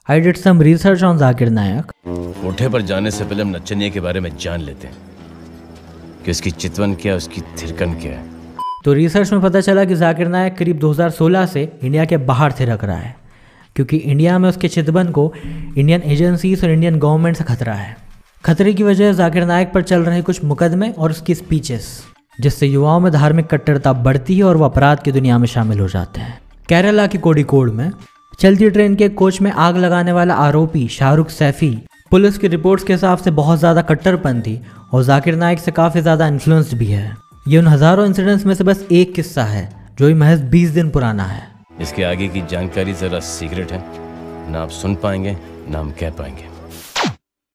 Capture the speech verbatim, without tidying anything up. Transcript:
I did some research on Zakir Naik. कोठे पर जाने से पहले हम नचनिया के बारे में जान लेते हैं कि उसकी चितवन क्या, उसकी थिरकन क्या है। तो रिसर्च में पता चला कि जाकिर नाइक करीब दो हज़ार सोलह से इंडिया के बाहर थिरक रहा है, क्योंकि इंडिया में उसके चितवन को इंडियन एजेंसीज और इंडियन गवर्नमेंट से खतरा है। खतरे की वजह जाकिर नाइक पर चल रहे कुछ मुकदमे और उसकी स्पीचेस, जिससे युवाओं में धार्मिक कट्टरता बढ़ती है और वो अपराध की दुनिया में शामिल हो जाते हैं। केरला की कोड़िकोड में चलती ट्रेन के कोच में आग लगाने वाला आरोपी शाहरुख सैफी पुलिस की रिपोर्ट्स के हिसाब से बहुत ज़्यादा कट्टरपंथी और जाकिर नाइक से काफ़ी ज़्यादा इन्फ्लुएंस्ड भी है। ये उन हज़ारों इंसिडेंट्स में से बस एक किस्सा है जो ही महज बीस दिन पुराना है। इसके आगे की जानकारी ज़रा सीक्रेट है, ना आप सुन पाएंगे ना हम कह पाएंगे।